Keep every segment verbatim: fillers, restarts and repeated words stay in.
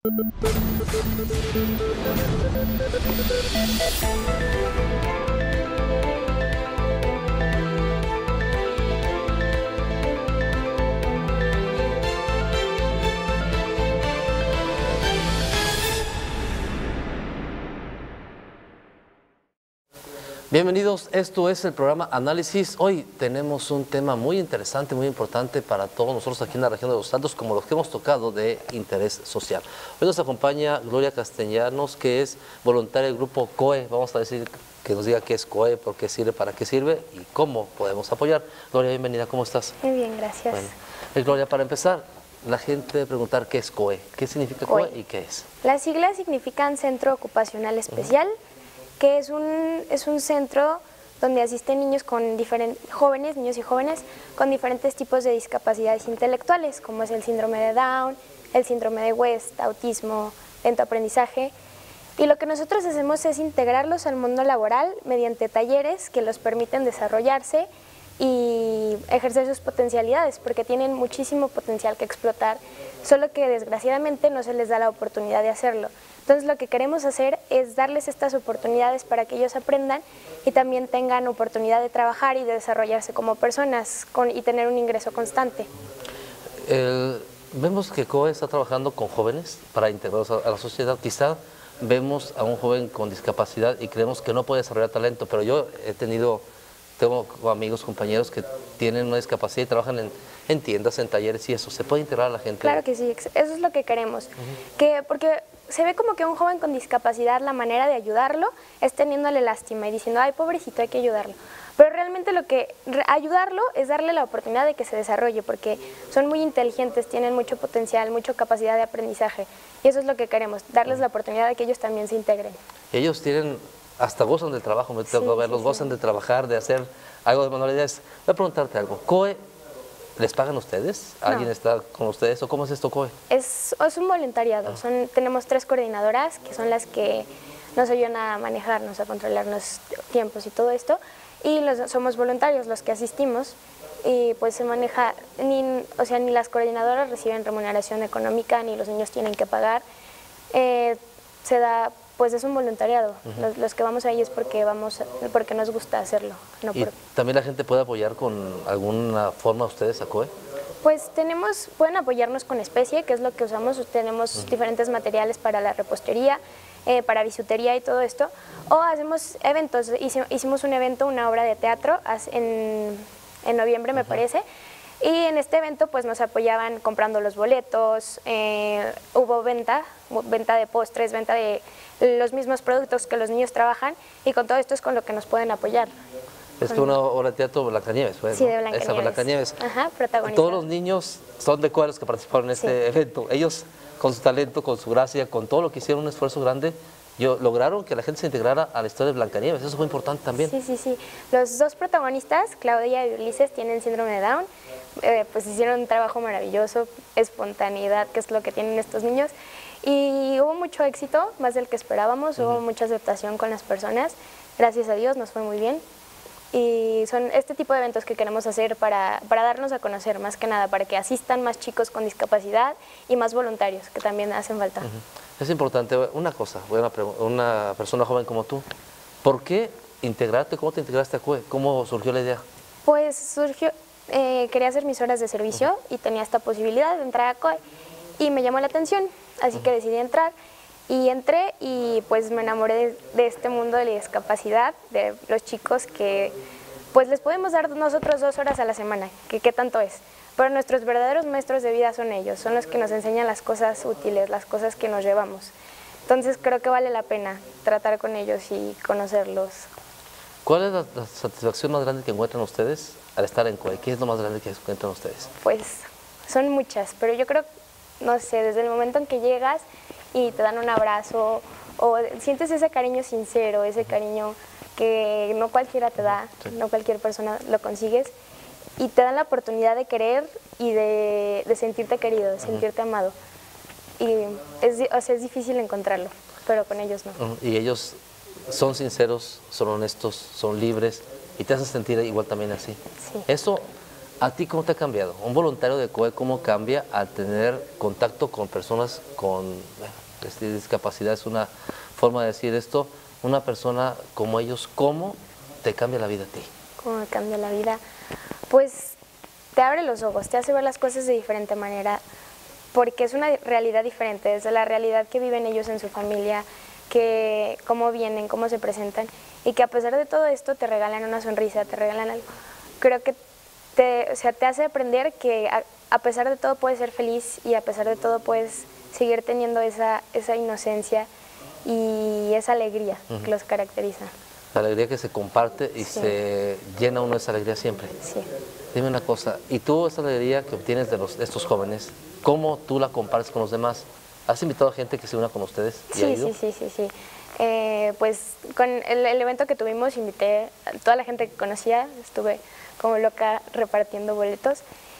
Bienvenidos, esto es el programa Análisis. Hoy tenemos un tema muy interesante, muy importante para todos nosotros aquí en la región de Los Altos, como los que hemos tocado de interés social. Hoy nos acompaña Gloria Castellanos, que es voluntaria del grupo C O E. Vamos a decir que nos diga qué es C O E, por qué sirve, para qué sirve y cómo podemos apoyar. Gloria, bienvenida, ¿cómo estás? Muy bien, gracias. Bueno, eh, Gloria, para empezar, la gente debe preguntar qué es C O E, qué significa C O E, C O E y qué es. Las siglas significan Centro Ocupacional Especial, uh-huh. que es un, es un centro donde asisten niños con diferentes, jóvenes, niños y jóvenes con diferentes tipos de discapacidades intelectuales, como es el síndrome de Down, el síndrome de West, autismo, lento aprendizaje. Y lo que nosotros hacemos es integrarlos al mundo laboral mediante talleres que los permiten desarrollarse y ejercer sus potencialidades, porque tienen muchísimo potencial que explotar, solo que desgraciadamente no se les da la oportunidad de hacerlo. Entonces lo que queremos hacer es darles estas oportunidades para que ellos aprendan y también tengan oportunidad de trabajar y de desarrollarse como personas con, y tener un ingreso constante. El, vemos que C O E está trabajando con jóvenes para integrarlos a, a la sociedad. Quizá vemos a un joven con discapacidad y creemos que no puede desarrollar talento, pero yo he tenido, tengo amigos, compañeros que tienen una discapacidad y trabajan en, en tiendas, en talleres y eso. ¿Se puede integrar a la gente? Claro que sí, eso es lo que queremos. Uh-huh. que, porque se ve como que un joven con discapacidad, la manera de ayudarlo es teniéndole lástima y diciendo, ay, pobrecito, hay que ayudarlo. Pero realmente lo que, ayudarlo es darle la oportunidad de que se desarrolle, porque son muy inteligentes, tienen mucho potencial, mucha capacidad de aprendizaje. Y eso es lo que queremos, darles la oportunidad de que ellos también se integren. Ellos tienen, hasta gozan del trabajo, me tengo que verlos, sí, gozan sí. de trabajar, de hacer algo de manualidades. Voy a preguntarte algo, C O E, ¿les pagan ustedes? ¿Alguien no. está con ustedes o cómo es esto, C O E? Es, es un voluntariado, ah. son, tenemos tres coordinadoras que son las que nos ayudan a manejarnos, a controlar los tiempos y todo esto, y los, somos voluntarios los que asistimos, y pues se maneja, ni, o sea, ni las coordinadoras reciben remuneración económica, ni los niños tienen que pagar, eh, se da, pues es un voluntariado, uh-huh. los, los que vamos ahí es porque, vamos, porque nos gusta hacerlo. No ¿Y por... también la gente puede apoyar con alguna forma ustedes a C O E? Pues tenemos, pueden apoyarnos con especie, que es lo que usamos, tenemos uh-huh. diferentes materiales para la repostería, eh, para bisutería y todo esto, o hacemos eventos, hicimos un evento, una obra de teatro en, en noviembre me uh-huh. parece, y en este evento pues nos apoyaban comprando los boletos, eh, hubo venta, venta de postres, venta de los mismos productos que los niños trabajan, y con todo esto es con lo que nos pueden apoyar. Es que una obra de teatro Blancanieves, ¿no? Sí, de Blancanieves. Esa Blancanieves. Ajá, protagonista. Todos los niños son de C O E los que participaron en este sí. evento. Ellos, con su talento, con su gracia, con todo lo que hicieron, un esfuerzo grande, yo, lograron que la gente se integrara a la historia de Blancanieves. Eso fue importante también. Sí, sí, sí. Los dos protagonistas, Claudia y Ulises, tienen síndrome de Down. Eh, pues hicieron un trabajo maravilloso, espontaneidad, que es lo que tienen estos niños. Y hubo mucho éxito, más del que esperábamos, uh-huh. hubo mucha aceptación con las personas. Gracias a Dios, nos fue muy bien. Y son este tipo de eventos que queremos hacer para, para darnos a conocer, más que nada, para que asistan más chicos con discapacidad y más voluntarios, que también hacen falta. Uh-huh. Es importante, una cosa, una, una persona joven como tú, ¿por qué integrarte? ¿Cómo te integraste a C O E? ¿Cómo surgió la idea? Pues surgió, eh, quería hacer mis horas de servicio uh-huh. y tenía esta posibilidad de entrar a C O E y me llamó la atención, así uh-huh. que decidí entrar. Y entré y pues me enamoré de, de este mundo de la discapacidad, de los chicos que pues les podemos dar nosotros dos horas a la semana, que qué tanto es. Pero nuestros verdaderos maestros de vida son ellos, son los que nos enseñan las cosas útiles, las cosas que nos llevamos. Entonces creo que vale la pena tratar con ellos y conocerlos. ¿Cuál es la, la satisfacción más grande que encuentran ustedes al estar en C O E? ¿Qué es lo más grande que encuentran ustedes? Pues son muchas, pero yo creo, no sé, desde el momento en que llegas y te dan un abrazo o sientes ese cariño sincero, ese cariño que no cualquiera te da, sí. no cualquier persona lo consigues, y te dan la oportunidad de querer y de, de sentirte querido, de sentirte uh-huh. amado. Y es, o sea, es difícil encontrarlo, pero con ellos no. Uh-huh. Y ellos son sinceros, son honestos, son libres y te hacen sentir igual también así. Sí. Eso ¿A ti cómo te ha cambiado? Un voluntario de C O E, ¿cómo cambia al tener contacto con personas con bueno, este, discapacidad? Es una forma de decir esto. Una persona como ellos, ¿cómo te cambia la vida a ti? ¿Cómo me cambia la vida? Pues te abre los ojos, te hace ver las cosas de diferente manera, porque es una realidad diferente, es la realidad que viven ellos en su familia, que cómo vienen, cómo se presentan, y que a pesar de todo esto te regalan una sonrisa, te regalan algo. Creo que Te, o sea, te hace aprender que a, a pesar de todo puedes ser feliz y a pesar de todo puedes seguir teniendo esa, esa inocencia y esa alegría uh-huh. que los caracteriza. La alegría que se comparte y sí. se llena uno de esa alegría siempre. Sí. Dime una cosa, ¿y tú esa alegría que obtienes de, los, de estos jóvenes, cómo tú la compartes con los demás? ¿Has invitado a gente que se una con ustedes? ¿Y sí, sí, sí, sí, sí. Eh, pues con el, el evento que tuvimos invité a toda la gente que conocía, estuve como loca repartiendo boletos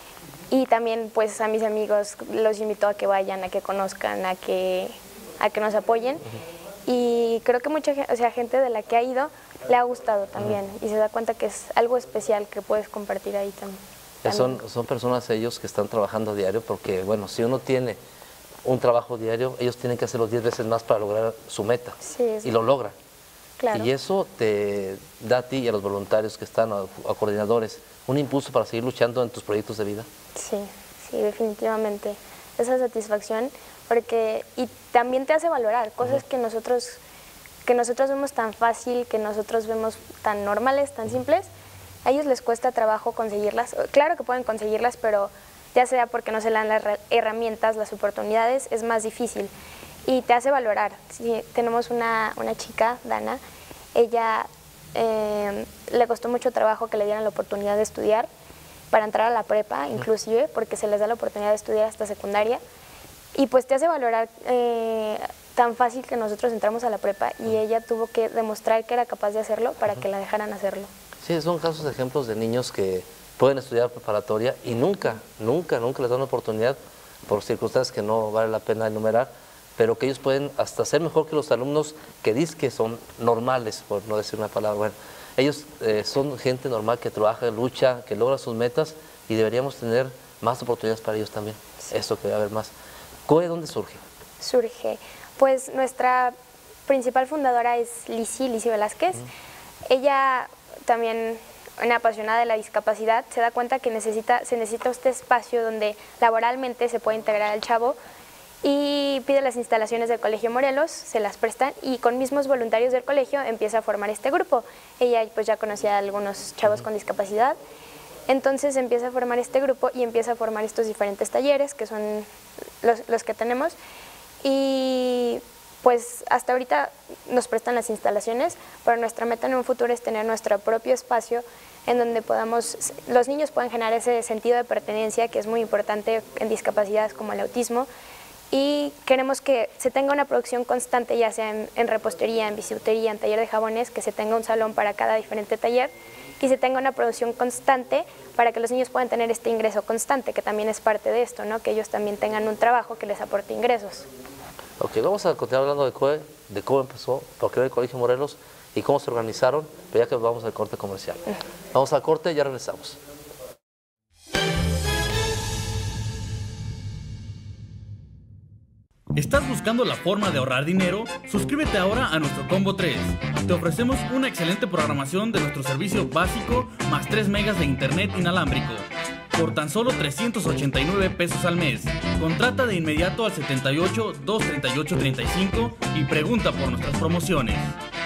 y también pues a mis amigos los invito a que vayan, a que conozcan, a que, a que nos apoyen uh-huh. y creo que mucha o sea, gente de la que ha ido le ha gustado también uh-huh. y se da cuenta que es algo especial que puedes compartir ahí también. Son, son personas ellos que están trabajando a diario porque bueno, si uno tiene un trabajo diario, ellos tienen que hacerlo diez veces más para lograr su meta sí, y lo logran. Claro. Y eso te da a ti y a los voluntarios que están, a, a coordinadores, un impulso para seguir luchando en tus proyectos de vida. Sí, sí, definitivamente. Esa satisfacción, porque y también te hace valorar cosas uh-huh. que nosotros que nosotros vemos tan fácil, que nosotros vemos tan normales, tan simples. A ellos les cuesta trabajo conseguirlas. Claro que pueden conseguirlas, pero ya sea porque no se le dan las herramientas, las oportunidades, es más difícil. Y te hace valorar. Sí, tenemos una, una chica, Dana, ella eh, le costó mucho trabajo que le dieran la oportunidad de estudiar, para entrar a la prepa inclusive, porque se les da la oportunidad de estudiar hasta secundaria, y pues te hace valorar eh, tan fácil que nosotros entramos a la prepa, y ella tuvo que demostrar que era capaz de hacerlo para que la dejaran hacerlo. Sí, son casos de ejemplos de niños que pueden estudiar preparatoria y nunca, nunca, nunca les dan una oportunidad por circunstancias que no vale la pena enumerar, pero que ellos pueden hasta ser mejor que los alumnos que dicen que son normales, por no decir una palabra. Bueno, ellos eh, son gente normal que trabaja, lucha, que logra sus metas y deberíamos tener más oportunidades para ellos también. Sí. Esto que debe haber más. C O E, ¿dónde surge? Surge, pues nuestra principal fundadora es Lisi, Lisi Velázquez. Uh-huh. Ella también, una apasionada de la discapacidad, se da cuenta que necesita, se necesita este espacio donde laboralmente se puede integrar al chavo, y pide las instalaciones del Colegio Morelos, se las prestan y con mismos voluntarios del colegio empieza a formar este grupo. Ella pues ya conocía a algunos chavos con discapacidad, entonces empieza a formar este grupo y empieza a formar estos diferentes talleres que son los, los que tenemos, y pues hasta ahorita nos prestan las instalaciones, pero nuestra meta en un futuro es tener nuestro propio espacio en donde podamos, los niños puedan generar ese sentido de pertenencia que es muy importante en discapacidades como el autismo. Y queremos que se tenga una producción constante, ya sea en, en repostería, en bisutería, en taller de jabones, que se tenga un salón para cada diferente taller y se tenga una producción constante para que los niños puedan tener este ingreso constante, que también es parte de esto, ¿no? Que ellos también tengan un trabajo que les aporte ingresos. Ok, vamos a continuar hablando de C O E, de cómo empezó, por qué el Colegio Morelos y cómo se organizaron, pero ya que vamos al corte comercial. Uh-huh. Vamos al corte y ya regresamos. ¿Estás buscando la forma de ahorrar dinero? Suscríbete ahora a nuestro Combo tres. Te ofrecemos una excelente programación de nuestro servicio básico más tres megas de internet inalámbrico por tan solo trescientos ochenta y nueve pesos al mes. Contrata de inmediato al setenta y ocho, dos treinta y ocho, treinta y cinco y pregunta por nuestras promociones.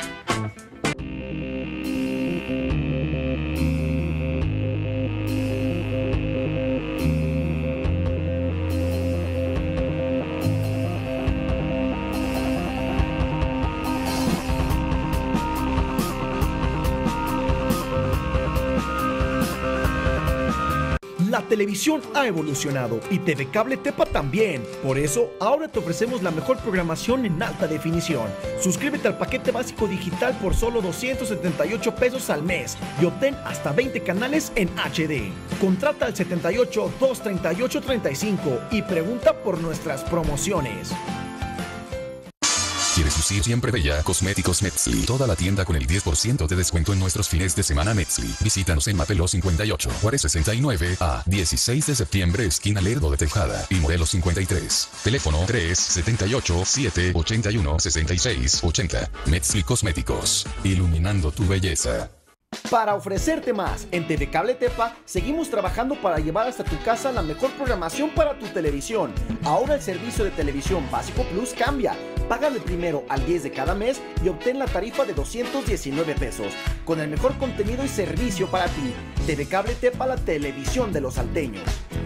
La televisión ha evolucionado y T V Cable Tepa también. Por eso, ahora te ofrecemos la mejor programación en alta definición. Suscríbete al paquete básico digital por solo doscientos setenta y ocho pesos al mes y obtén hasta veinte canales en H D. Contrata al setenta y ocho, dos treinta y ocho, treinta y cinco y pregunta por nuestras promociones. ¿Quieres usar lucir siempre bella. Cosméticos Metzli. Toda la tienda con el diez por ciento de descuento en nuestros fines de semana Metzli. Visítanos en Mapeló cincuenta y ocho, Juárez sesenta y nueve A, dieciséis de septiembre, esquina Lerdo de Tejada y Morelos cincuenta y tres. Teléfono tres setenta y ocho, siete ochenta y uno, sesenta y seis ochenta. Metzli Cosméticos. Iluminando tu belleza. Para ofrecerte más, en T V Cable Tepa seguimos trabajando para llevar hasta tu casa la mejor programación para tu televisión. Ahora el servicio de televisión básico Plus cambia. Págale primero al diez de cada mes y obtén la tarifa de doscientos diecinueve pesos, con el mejor contenido y servicio para ti. T V Cable Tepa, la televisión de los salteños.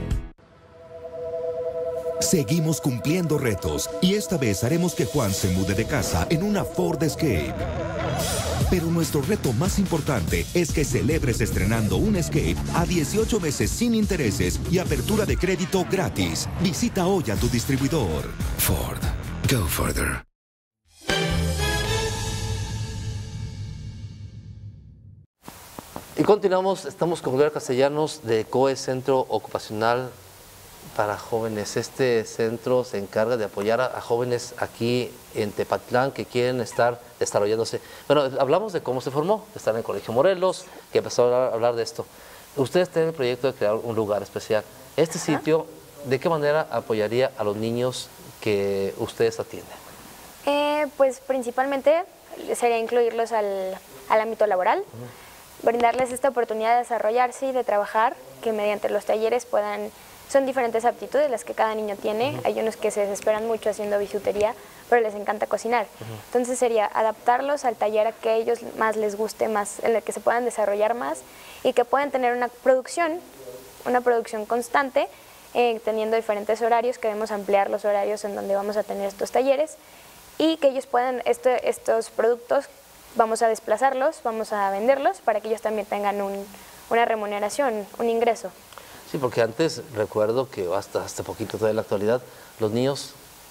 Seguimos cumpliendo retos y esta vez haremos que Juan se mude de casa en una Ford Escape. Pero nuestro reto más importante es que celebres estrenando un Escape a dieciocho meses sin intereses y apertura de crédito gratis. Visita hoy a tu distribuidor. Ford. Go further. Y continuamos, estamos con Gloria Castellanos de COE, Centro Ocupacional para Jóvenes. Este centro se encarga de apoyar a, a jóvenes aquí en Tepatlán que quieren estar desarrollándose. Bueno, hablamos de cómo se formó, estar en el Colegio Morelos, que empezó a hablar, a hablar de esto. Ustedes tienen el proyecto de crear un lugar especial. Este Ajá. sitio, ¿de qué manera apoyaría a los niños que ustedes atienden? Eh, pues principalmente sería incluirlos al, al ámbito laboral, uh-huh. brindarles esta oportunidad de desarrollarse y de trabajar, que mediante los talleres puedan... Son diferentes aptitudes las que cada niño tiene. Uh-huh. Hay unos que se desesperan mucho haciendo bisutería, pero les encanta cocinar. Uh-huh. Entonces sería adaptarlos al taller a que a ellos más les guste, más, en el que se puedan desarrollar más y que puedan tener una producción, una producción constante, eh, teniendo diferentes horarios. Queremos ampliar los horarios en donde vamos a tener estos talleres y que ellos puedan, este, estos productos, vamos a desplazarlos, vamos a venderlos para que ellos también tengan un, una remuneración, un ingreso. Sí, porque antes recuerdo que hasta hace poquito, todavía en la actualidad, los niños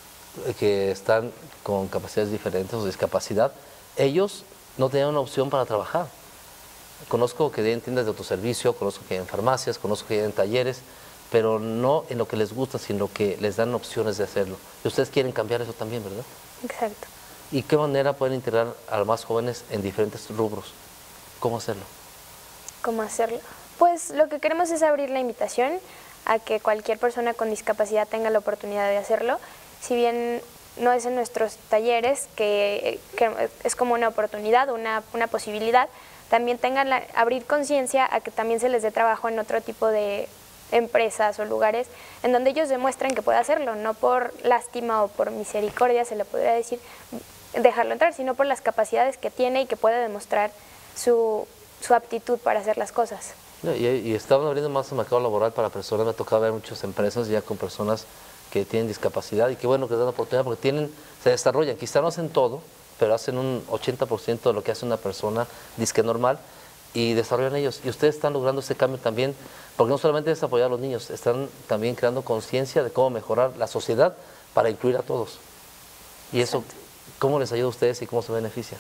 que están con capacidades diferentes o discapacidad, ellos no tenían una opción para trabajar. Conozco que hay en tiendas de autoservicio, conozco que hay en farmacias, conozco que hay en talleres, pero no en lo que les gusta, sino que les dan opciones de hacerlo. Y ustedes quieren cambiar eso también, ¿verdad? Exacto. ¿Y qué manera pueden integrar a los más jóvenes en diferentes rubros? ¿Cómo hacerlo? ¿Cómo hacerlo? Pues lo que queremos es abrir la invitación a que cualquier persona con discapacidad tenga la oportunidad de hacerlo. Si bien no es en nuestros talleres, que, que es como una oportunidad, una, una posibilidad, también tengan la, abrir conciencia a que también se les dé trabajo en otro tipo de empresas o lugares en donde ellos demuestren que puede hacerlo, no por lástima o por misericordia, se le podría decir, dejarlo entrar, sino por las capacidades que tiene y que puede demostrar su, su aptitud para hacer las cosas. Y, y estaban abriendo más el mercado laboral para personas. Me ha tocado ver muchas empresas ya con personas que tienen discapacidad y qué bueno que les dan oportunidad porque tienen, se desarrollan, quizá no hacen todo, pero hacen un ochenta por ciento de lo que hace una persona disque normal y desarrollan ellos. Y ustedes están logrando ese cambio también, porque no solamente es apoyar a los niños, están también creando conciencia de cómo mejorar la sociedad para incluir a todos. Y eso, Exacto. ¿cómo les ayuda a ustedes y cómo se benefician?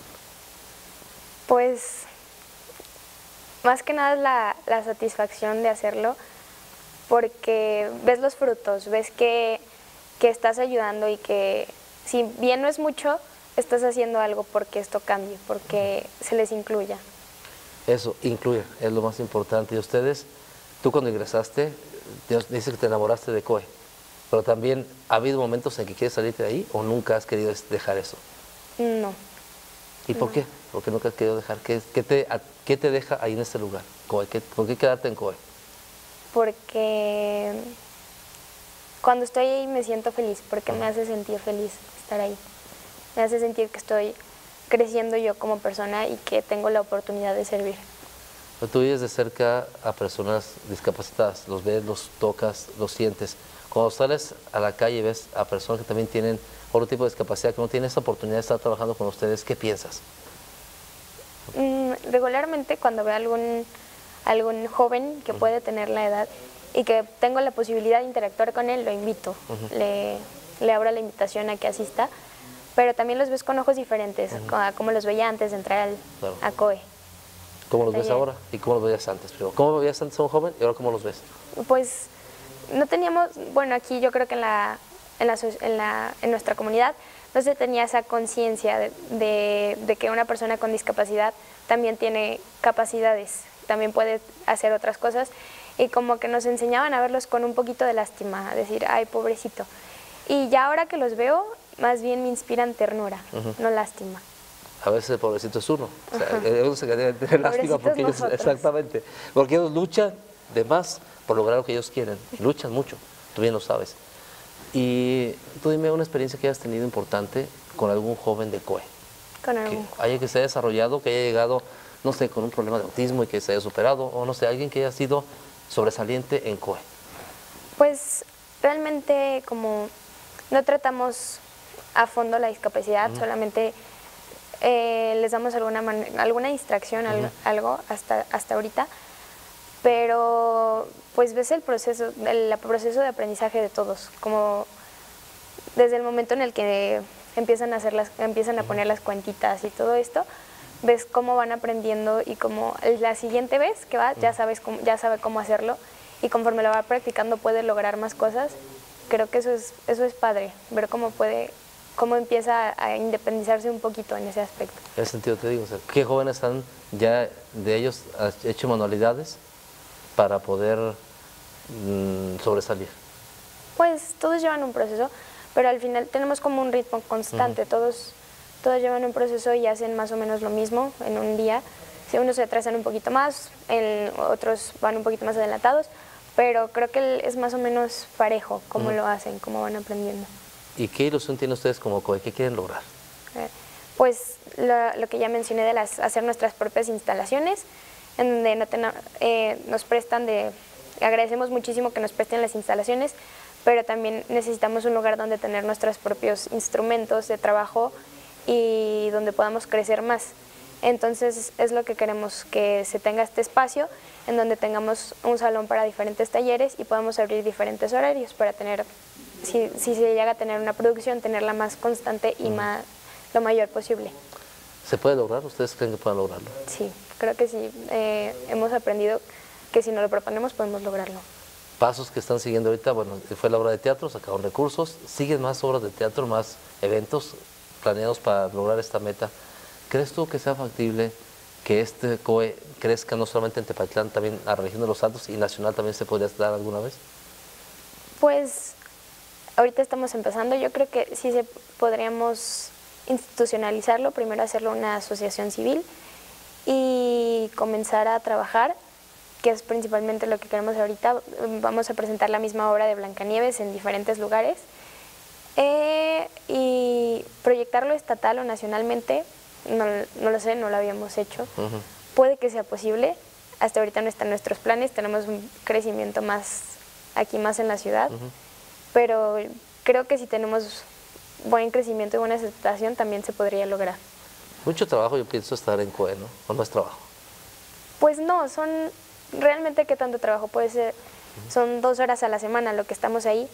Pues... más que nada es la, la satisfacción de hacerlo, porque ves los frutos, ves que, que estás ayudando y que si bien no es mucho, estás haciendo algo porque esto cambie, porque se les incluya. Eso, incluir, es lo más importante. Y ustedes, tú cuando ingresaste, dices que te enamoraste de COE, pero también ¿ha habido momentos en que quieres salirte de ahí o nunca has querido dejar eso? No. ¿Y por no. qué? ¿Por qué nunca has querido dejar? ¿Qué, qué, te, a, ¿Qué te deja ahí en este lugar? COE, ¿qué, ¿Por qué quedarte en COE? Porque cuando estoy ahí me siento feliz, porque me hace sentir feliz estar ahí. Me hace sentir que estoy creciendo yo como persona y que tengo la oportunidad de servir. Tú vives de cerca a personas discapacitadas, los ves, los tocas, los sientes. Cuando sales a la calle y ves a personas que también tienen otro tipo de discapacidad, que no tienen esa oportunidad de estar trabajando con ustedes, ¿qué piensas? Mm, regularmente cuando veo algún, algún joven que uh-huh. puede tener la edad y que tengo la posibilidad de interactuar con él, lo invito, uh-huh. le, le abro la invitación a que asista, pero también los ves con ojos diferentes, uh-huh. a como los veía antes de entrar al, claro. a COE. ¿Cómo los ves ahora y cómo los veías antes? Primero, ¿cómo veías antes a un joven y ahora cómo los ves? Pues no teníamos, bueno, aquí yo creo que en la, en, la, en, la, en nuestra comunidad no se tenía esa conciencia de, de, de que una persona con discapacidad también tiene capacidades, también puede hacer otras cosas, y como que nos enseñaban a verlos con un poquito de lástima, a decir, ay, pobrecito. Y ya ahora que los veo, más bien me inspiran ternura, uh-huh. no lástima. A veces el pobrecito es uno, o sea, uno se queda tener lástima porque ellos, exactamente, porque ellos luchan de más por lograr lo que ellos quieren, luchan mucho, tú bien lo sabes. Y tú dime una experiencia que hayas tenido importante con algún joven de C O E. Con algún que haya que se haya desarrollado, que haya llegado, no sé, con un problema de autismo y que se haya superado, o no sé, alguien que haya sido sobresaliente en C O E. Pues realmente como no tratamos a fondo la discapacidad, uh-huh. solamente eh, les damos alguna, alguna distracción, uh-huh. algo hasta, hasta ahorita, pero pues ves el proceso, el proceso de aprendizaje de todos, como desde el momento en el que empiezan a, hacer las, empiezan a poner las cuentitas y todo esto, ves cómo van aprendiendo y como la siguiente vez que va ya, sabes cómo, ya sabe cómo hacerlo y conforme lo va practicando puede lograr más cosas. Creo que eso es, eso es padre, ver cómo puede, cómo empieza a independizarse un poquito en ese aspecto. En ese sentido te digo, o sea, ¿qué jóvenes han ya de ellos hecho manualidades para poder mmm, sobresalir? Pues todos llevan un proceso, pero al final tenemos como un ritmo constante, uh-huh. todos, todos llevan un proceso y hacen más o menos lo mismo en un día. Si unos se atrasan un poquito más, el, otros van un poquito más adelantados, pero creo que es más o menos parejo cómo uh-huh. lo hacen, cómo van aprendiendo. ¿Y qué ilusión tienen ustedes como C O E? ¿Qué quieren lograr? Eh, pues lo, lo que ya mencioné de las, hacer nuestras propias instalaciones, en donde no ten, eh, nos prestan de, agradecemos muchísimo que nos presten las instalaciones, pero también necesitamos un lugar donde tener nuestros propios instrumentos de trabajo y donde podamos crecer más. Entonces es lo que queremos, que se tenga este espacio en donde tengamos un salón para diferentes talleres y podamos abrir diferentes horarios para tener, si, si se llega a tener una producción, tenerla más constante y más, lo mayor posible. ¿Se puede lograr? ¿Ustedes creen que puedan lograrlo? Sí, creo que sí. Eh, hemos aprendido que si nos lo proponemos podemos lograrlo. Pasos que están siguiendo ahorita, bueno, fue la obra de teatro, sacaron recursos, siguen más obras de teatro, más eventos planeados para lograr esta meta. ¿Crees tú que sea factible que este C O E crezca no solamente en Tepatitlán, también a la región de Los Altos y nacional también se podría dar alguna vez? Pues ahorita estamos empezando, yo creo que sí se podríamos institucionalizarlo, primero hacerlo una asociación civil y comenzar a trabajar, que es principalmente lo que queremos ahorita. Vamos a presentar la misma obra de Blancanieves en diferentes lugares eh, y proyectarlo estatal o nacionalmente. No, no lo sé, no lo habíamos hecho. Uh-huh. Puede que sea posible, hasta ahorita no están nuestros planes, tenemos un crecimiento más aquí, más en la ciudad, uh-huh. pero creo que si tenemos buen crecimiento y buena aceptación también se podría lograr. Mucho trabajo, yo pienso, estar en C O E, ¿no? ¿O no es trabajo? Pues no, son realmente qué tanto trabajo puede ser, uh-huh. son dos horas a la semana lo que estamos ahí,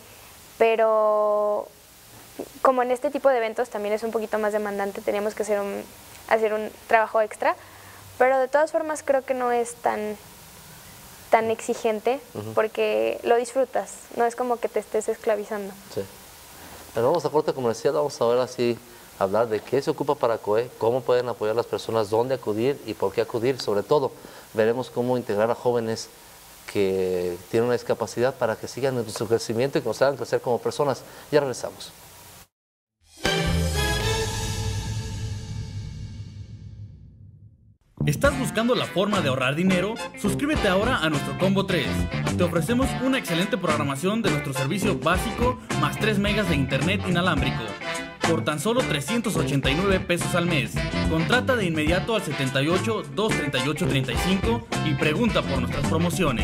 pero como en este tipo de eventos también es un poquito más demandante, teníamos que hacer un, hacer un trabajo extra, pero de todas formas creo que no es tan, tan exigente, uh-huh. porque lo disfrutas, no es como que te estés esclavizando. Sí. Pero vamos a corte comercial, vamos a ver así, hablar de qué se ocupa para C O E, cómo pueden apoyar a las personas, dónde acudir y por qué acudir. Sobre todo, veremos cómo integrar a jóvenes que tienen una discapacidad para que sigan en su crecimiento y que nos hagan crecer como personas. Ya regresamos. ¿Estás buscando la forma de ahorrar dinero? Suscríbete ahora a nuestro Combo tres. Te ofrecemos una excelente programación de nuestro servicio básico más tres megas de internet inalámbrico por tan solo trescientos ochenta y nueve pesos al mes. Contrata de inmediato al setenta y ocho, doscientos treinta y ocho, treinta y cinco y pregunta por nuestras promociones.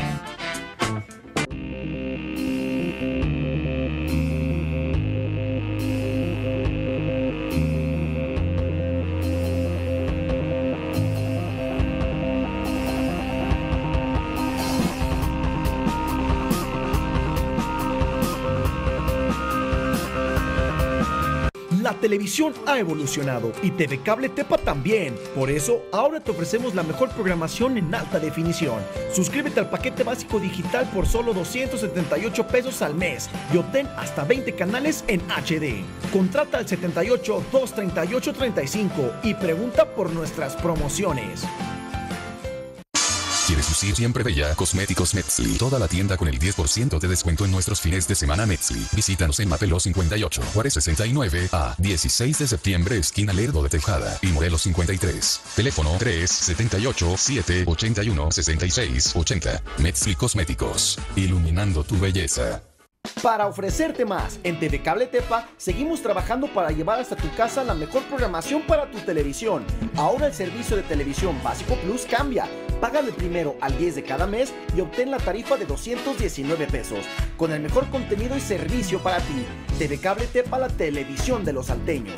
La televisión ha evolucionado y T V Cable Tepa también. Por eso, ahora te ofrecemos la mejor programación en alta definición. Suscríbete al paquete básico digital por solo doscientos setenta y ocho pesos al mes y obtén hasta veinte canales en H D. Contrata al setenta y ocho, dos treinta y ocho, treinta y cinco y pregunta por nuestras promociones. ¿Quieres lucir siempre bella? Cosméticos Metzli. Toda la tienda con el diez por ciento de descuento en nuestros fines de semana Metzli. Visítanos en Mapeló cincuenta y ocho, Juárez sesenta y nueve, a dieciséis de septiembre, esquina Lerdo de Tejada y Morelos cincuenta y tres. Teléfono tres setenta y ocho, siete ochenta y uno, sesenta y seis ochenta. Metzli Cosméticos. Iluminando tu belleza. Para ofrecerte más, en T V Cable Tepa seguimos trabajando para llevar hasta tu casa la mejor programación para tu televisión. Ahora el servicio de televisión básico plus cambia. Págale primero al diez de cada mes y obtén la tarifa de doscientos diecinueve pesos, con el mejor contenido y servicio para ti. T V Cable Tepa, la televisión de los salteños.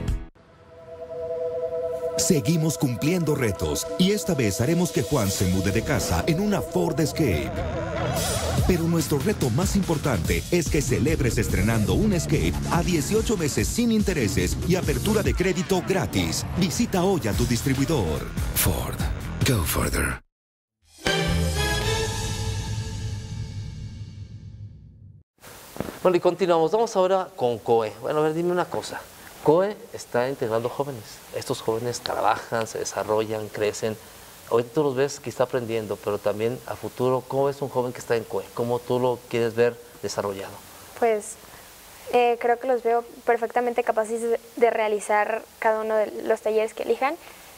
Seguimos cumpliendo retos y esta vez haremos que Juan se mude de casa en una Ford Escape. Pero nuestro reto más importante es que celebres estrenando un Escape a dieciocho meses sin intereses y apertura de crédito gratis. Visita hoy a tu distribuidor. Ford. Go further. Bueno, y continuamos. Vamos ahora con C O E. Bueno, a ver, dime una cosa. C O E está integrando jóvenes. Estos jóvenes trabajan, se desarrollan, crecen. Ahorita tú los ves que está aprendiendo, pero también a futuro, ¿cómo ves un joven que está en C O E? ¿Cómo tú lo quieres ver desarrollado? Pues eh, creo que los veo perfectamente capaces de, de realizar cada uno de los talleres que elijan,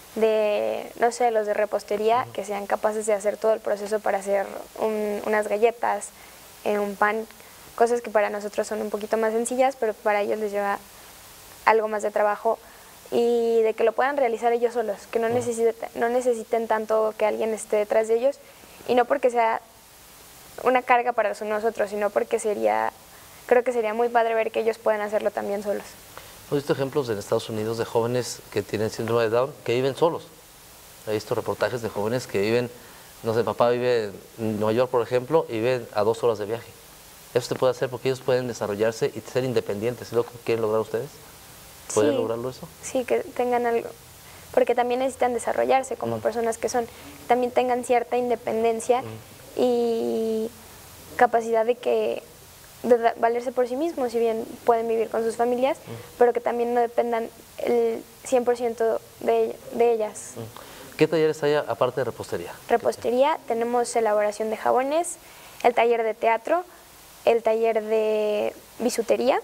de, no sé, los de repostería, uh-huh. que sean capaces de hacer todo el proceso para hacer un, unas galletas, eh, un pan, cosas que para nosotros son un poquito más sencillas, pero para ellos les lleva algo más de trabajo, y de que lo puedan realizar ellos solos, que no, uh-huh. necesiten, no necesiten tanto que alguien esté detrás de ellos, y no porque sea una carga para nosotros, sino porque sería, creo que sería muy padre ver que ellos pueden hacerlo también solos. He visto ejemplos en Estados Unidos de jóvenes que tienen síndrome de Down, que viven solos. He visto reportajes de jóvenes que viven, no sé, papá vive en Nueva York, por ejemplo, y viven a dos horas de viaje. Eso se puede hacer porque ellos pueden desarrollarse y ser independientes. ¿Es lo que quieren lograr ustedes? ¿Pueden sí, lograrlo eso? Sí, que tengan algo, porque también necesitan desarrollarse como mm. personas que son, también tengan cierta independencia mm. y capacidad de que de valerse por sí mismos, si bien pueden vivir con sus familias, mm. pero que también no dependan el cien por ciento de, de ellas. Mm. ¿Qué talleres hay aparte de repostería? Repostería, tenemos elaboración de jabones, el taller de teatro, el taller de bisutería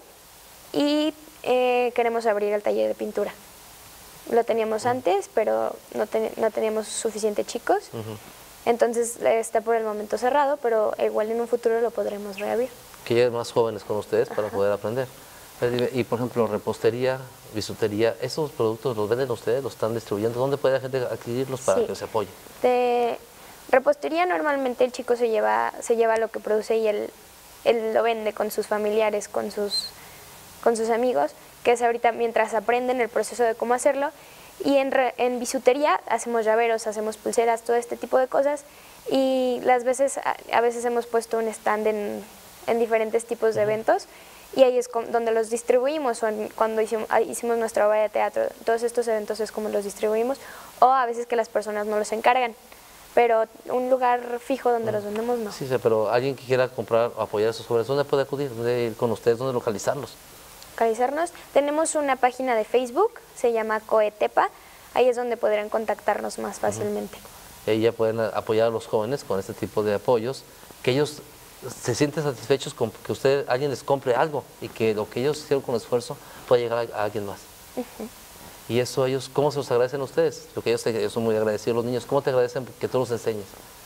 y eh, queremos abrir el taller de pintura. Lo teníamos uh-huh. antes, pero no, ten, no teníamos suficientes chicos, uh-huh. entonces está por el momento cerrado, pero igual en un futuro lo podremos reabrir. Que lleguen más jóvenes con ustedes para Ajá. poder aprender. Y por ejemplo, repostería, bisutería, ¿esos productos los venden ustedes, los están distribuyendo? ¿Dónde puede la gente adquirirlos para sí. que se apoye? De repostería normalmente el chico se lleva, se lleva lo que produce y él, él lo vende con sus familiares, con sus, con sus amigos, que es ahorita mientras aprenden el proceso de cómo hacerlo. Y en, re, en bisutería hacemos llaveros, hacemos pulseras, todo este tipo de cosas. Y las veces, a, a veces hemos puesto un stand en, en diferentes tipos de eventos. Y ahí es donde los distribuimos, o en, cuando hicimos, hicimos nuestra obra de teatro, todos estos eventos es como los distribuimos, o a veces que las personas no los encargan, pero un lugar fijo donde mm. los vendemos no. Sí, sí, pero alguien que quiera comprar o apoyar esos jóvenes, ¿dónde puede acudir? ¿Dónde ir con ustedes? ¿Dónde localizarlos? Localizarnos. Tenemos una página de Facebook, se llama C O E Tepa, ahí es donde podrán contactarnos más fácilmente. Uh-huh. Y ahí ya pueden apoyar a los jóvenes con este tipo de apoyos, que ellos se sienten satisfechos con que usted, alguien les compre algo y que lo que ellos hicieron con esfuerzo pueda llegar a, a alguien más. Uh-huh. Y eso ellos, ¿cómo se los agradecen a ustedes? Lo que ellos, ellos son muy agradecidos, los niños, ¿cómo te agradecen que tú los enseñes?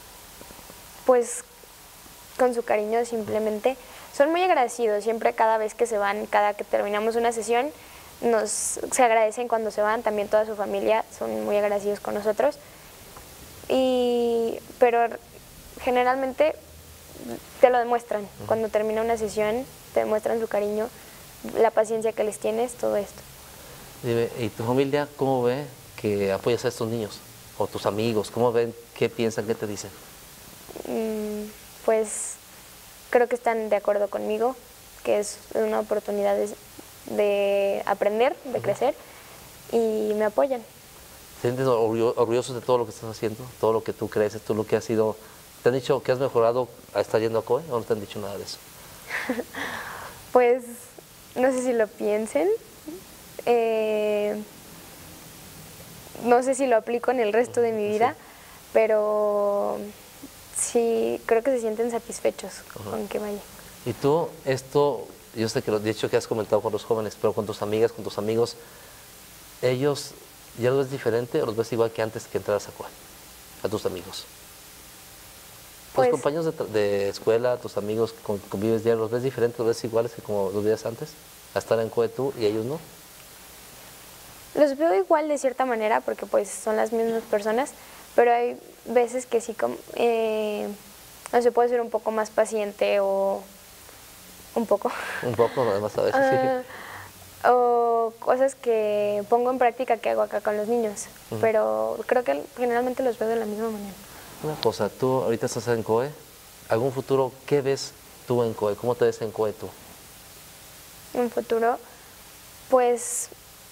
Pues con su cariño simplemente. Son muy agradecidos, siempre cada vez que se van, cada que terminamos una sesión, nos se agradecen cuando se van, también toda su familia son muy agradecidos con nosotros. Y, pero generalmente te lo demuestran, uh-huh. cuando termina una sesión, te demuestran su cariño, la paciencia que les tienes, todo esto. Dime, ¿y tu familia cómo ve que apoyas a estos niños? ¿O tus amigos? ¿Cómo ven? ¿Qué piensan? ¿Qué te dicen? Mm, pues creo que están de acuerdo conmigo, que es una oportunidad de, de aprender, de crecer, y me apoyan. ¿Te sientes orgulloso de todo lo que estás haciendo? Todo lo que tú crees, todo lo que has sido. ¿Te han dicho que has mejorado a estar yendo a C O E o no te han dicho nada de eso? Pues no sé si lo piensen. Eh, no sé si lo aplico en el resto de mi vida, sí. Pero sí, creo que se sienten satisfechos uh-huh. con que vaya. Y tú, esto, yo sé que lo he dicho que has comentado con los jóvenes, pero con tus amigas, con tus amigos, ellos, ¿ya los ves diferente o los ves igual que antes que entraras a C O E? A tus amigos. Pues, ¿tus compañeros de, de escuela, tus amigos con convives diario, los ves diferentes, los ves iguales que como los veías antes? A estar en C O E tú y ellos no. Los veo igual de cierta manera porque pues son las mismas personas, pero hay veces que sí, como, eh, no sé, puede ser un poco más paciente o un poco. Un poco, además a veces uh, sí. O cosas que pongo en práctica que hago acá con los niños, uh-huh. pero creo que generalmente los veo de la misma manera. Una cosa, tú ahorita estás en C O E, ¿algún futuro qué ves tú en C O E? ¿Cómo te ves en C O E tú? Un futuro, pues...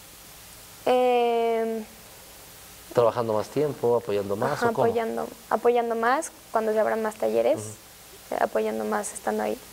Eh, ¿trabajando más tiempo, apoyando más ajá, o cómo? Apoyando, apoyando más cuando se abran más talleres, uh-huh. apoyando más estando ahí.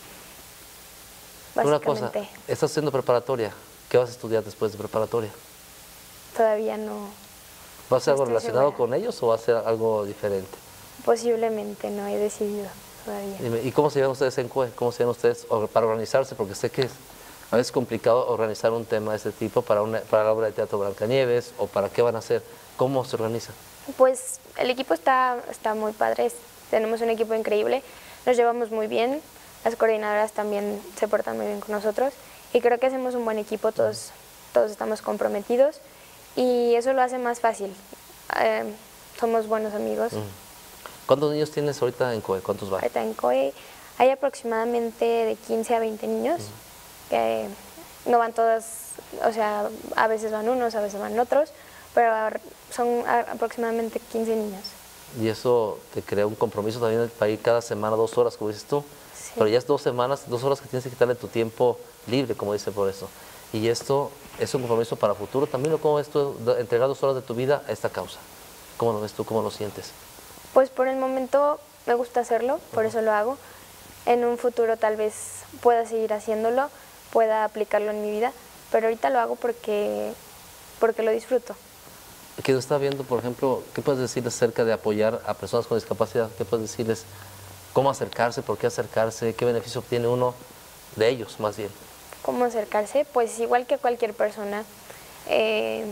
Una cosa, estás haciendo preparatoria, ¿qué vas a estudiar después de preparatoria? Todavía no. ¿Va a ser no algo relacionado segura. con ellos o va a ser algo diferente? Posiblemente, no he decidido todavía. Dime, ¿y cómo se llevan ustedes en C O E? ¿Cómo se llevan ustedes para organizarse? Porque sé que es a veces complicado organizar un tema de este tipo para, una, para la obra de teatro Blancanieves o para qué van a hacer. ¿Cómo se organiza? Pues el equipo está, está muy padre, tenemos un equipo increíble, nos llevamos muy bien, las coordinadoras también se portan muy bien con nosotros y creo que hacemos un buen equipo, todos, todos estamos comprometidos y eso lo hace más fácil, eh, somos buenos amigos. ¿Cuántos niños tienes ahorita en C O E? ¿Cuántos van? Ahorita en C O E hay aproximadamente de quince a veinte niños. Que no van todas, o sea, a veces van unos, a veces van otros, pero son aproximadamente quince niños. Y eso te crea un compromiso también para ir cada semana dos horas, como dices tú, sí. Pero ya es dos semanas, dos horas que tienes que quitarle tu tiempo libre, como dice por eso. Y esto es un compromiso para el futuro también, ¿o cómo ves tú entregar dos horas de tu vida a esta causa? ¿Cómo lo ves tú, cómo lo sientes? Pues por el momento me gusta hacerlo, por uh-huh. eso lo hago. En un futuro tal vez pueda seguir haciéndolo, pueda aplicarlo en mi vida, pero ahorita lo hago porque, porque lo disfruto. ¿Qué está viendo, por ejemplo, qué puedes decirles acerca de apoyar a personas con discapacidad? ¿Qué puedes decirles? ¿Cómo acercarse? ¿Por qué acercarse? ¿Qué beneficio obtiene uno de ellos, más bien? ¿Cómo acercarse? Pues igual que cualquier persona. Eh,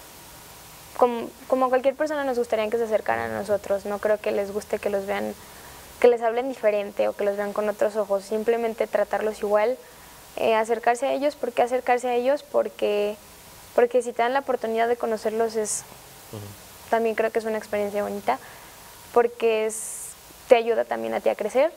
como, como cualquier persona nos gustaría que se acercaran a nosotros. No creo que les guste que los vean, que les hablen diferente o que los vean con otros ojos. Simplemente tratarlos igual. Eh, acercarse a ellos. ¿Por qué acercarse a ellos? Porque, porque si te dan la oportunidad de conocerlos es, uh-huh. también creo que es una experiencia bonita, porque es, te ayuda también a ti a crecer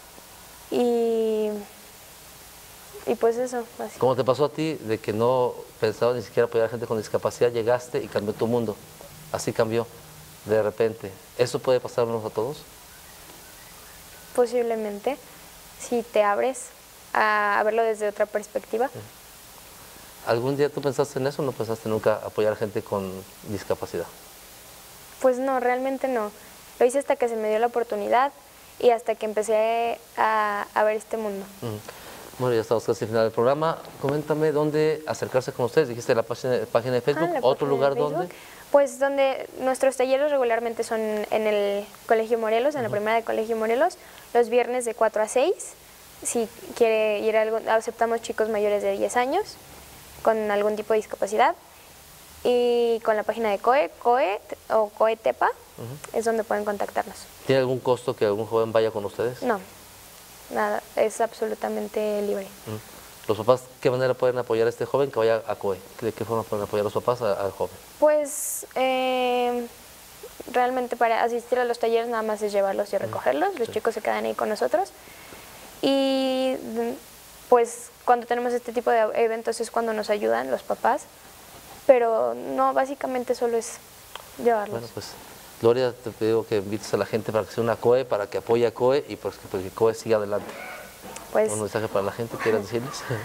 y, y pues eso. Así. ¿Cómo te pasó a ti de que no pensabas ni siquiera apoyar a gente con discapacidad, llegaste y cambió tu mundo? Así cambió de repente. ¿Eso puede pasarnos a todos? Posiblemente, si te abres a verlo desde otra perspectiva. ¿Algún día tú pensaste en eso o no pensaste nunca apoyar a gente con discapacidad? Pues no, realmente no. Lo hice hasta que se me dio la oportunidad y hasta que empecé a, a ver este mundo. Uh-huh. Bueno, ya estamos casi al final del programa. Coméntame dónde acercarse con ustedes. Dijiste la página, página de Facebook. Ah, ¿Otro lugar dónde? Pues donde nuestros talleres regularmente son en el Colegio Morelos, en uh-huh. la primera de Colegio Morelos, los viernes de cuatro a seis. Si quiere ir a algo, aceptamos chicos mayores de diez años con algún tipo de discapacidad y con la página de C O E, C O E o C O E Tepa, uh-huh. es donde pueden contactarnos. ¿ ¿Tiene algún costo que algún joven vaya con ustedes? No, nada, es absolutamente libre. Uh-huh. ¿Los papás qué manera pueden apoyar a este joven que vaya a C O E? ¿De qué forma pueden apoyar a los papás al joven? Pues eh, realmente para asistir a los talleres nada más es llevarlos y recogerlos, uh-huh. los sí. chicos se quedan ahí con nosotros. Y pues cuando tenemos este tipo de eventos es cuando nos ayudan los papás, pero no, básicamente solo es llevarlos. Bueno, pues Gloria, te pido que invites a la gente para que sea una C O E, para que apoye a C O E y pues que, pues, que C O E siga adelante. Pues, un mensaje para la gente, ¿quieres decirles?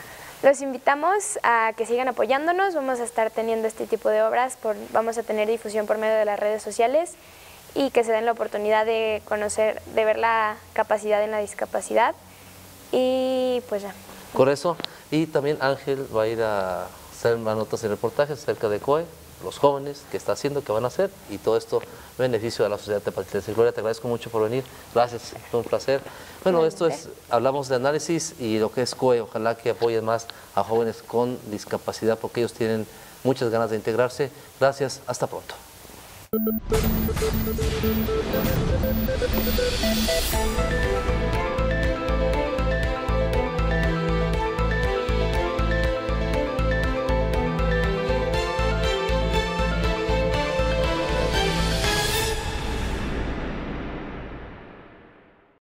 Los invitamos a que sigan apoyándonos, vamos a estar teniendo este tipo de obras, por, vamos a tener difusión por medio de las redes sociales y que se den la oportunidad de conocer, de ver la capacidad en la discapacidad y pues ya. Con eso, y también Ángel va a ir a hacer más notas y reportajes acerca de C O E, los jóvenes, qué está haciendo, qué van a hacer y todo esto beneficio a la sociedad tepatitense. Gloria, te agradezco mucho por venir, gracias, fue un placer. Bueno, esto es, hablamos de análisis y lo que es C O E, ojalá que apoyen más a jóvenes con discapacidad porque ellos tienen muchas ganas de integrarse. Gracias, hasta pronto. Thank you.